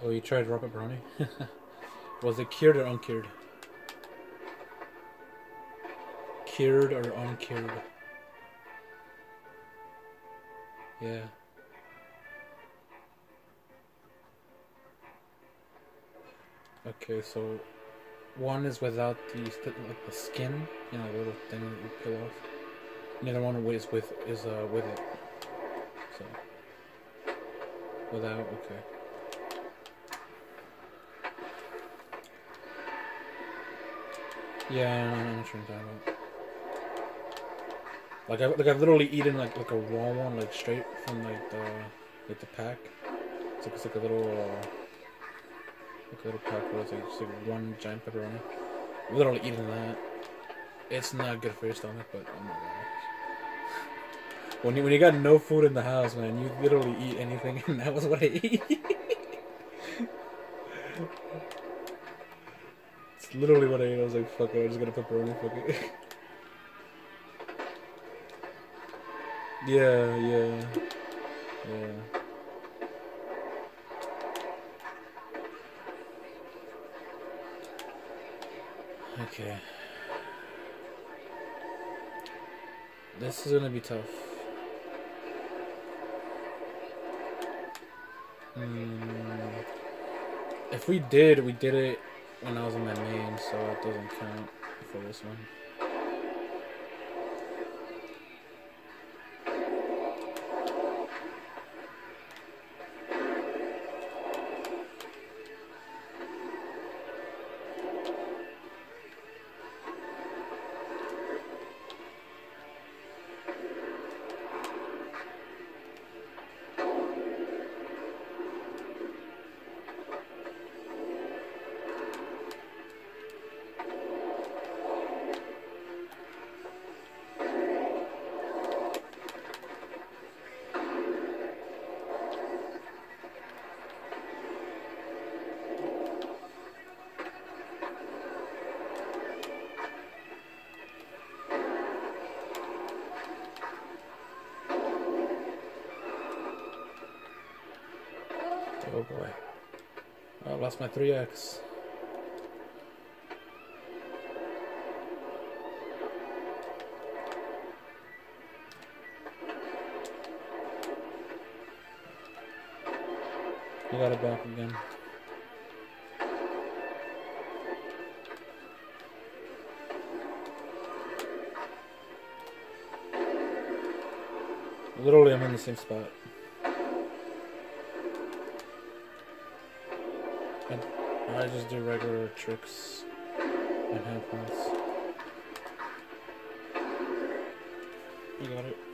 Oh, you tried raw pepperoni? Was it cured or uncured? Cured or uncured? Yeah. Okay, so one is without the skin, you know, the little thing that you peel off. And the other one is with it. So without, okay. Yeah, I'm not sure what you're talking about. I've literally eaten like a raw one, like straight from the pack. It's like a little pack where it's like just like one giant pepperoni. I've literally eaten that. It's not good for your stomach, but oh my god. When you got no food in the house, man, you literally eat anything, and that was what I eat. It's literally what I ate. I was like, fuck it, I'm just gonna pepperoni, fuck it. Yeah, yeah, yeah. Okay. This is gonna be tough. If we did it when I was in my main, so that doesn't count for this one. Oh boy. I lost my 3x. You got it back again. Literally, I'm in the same spot. I just do regular tricks and hand points. You got it.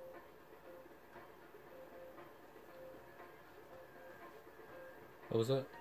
What was that?